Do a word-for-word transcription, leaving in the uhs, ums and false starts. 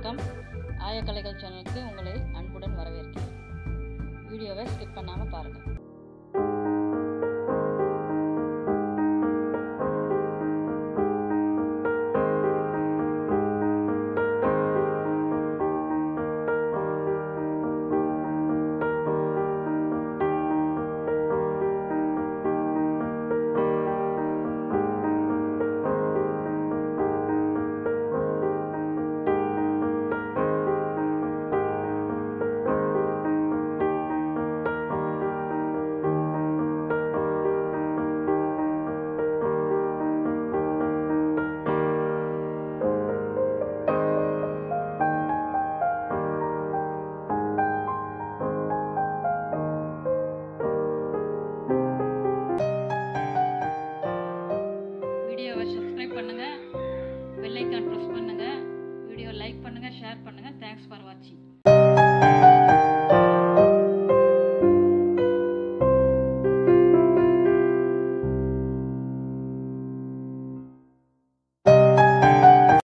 வணக்கம். ஆயக்கலைகள் சேனலுக்கு உங்களை அன்புடன் வரவேற்கிறேன். வீடியோவை ஸ்கிப் பண்ணாமல் பாருங்கள். வீடியோவை சப்ஸ்கிரைப் பண்ணுங்கள், பெல் ஐக்கான் ப்ரெஸ் பண்ணுங்கள், வீடியோ லைக் பண்ணுங்கள், ஷேர் பண்ணுங்கள். தேங்க்ஸ் ஃபார் வாட்சிங்.